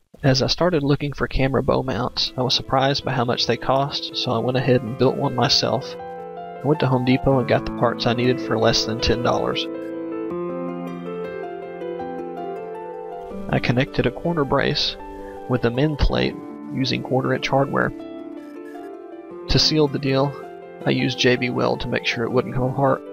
As I started looking for camera bow mounts, I was surprised by how much they cost, so I went ahead and built one myself. I went to Home Depot and got the parts I needed for less than $10. I connected a corner brace with a min plate using 1/4" hardware. To seal the deal, I used JB Weld to make sure it wouldn't come apart.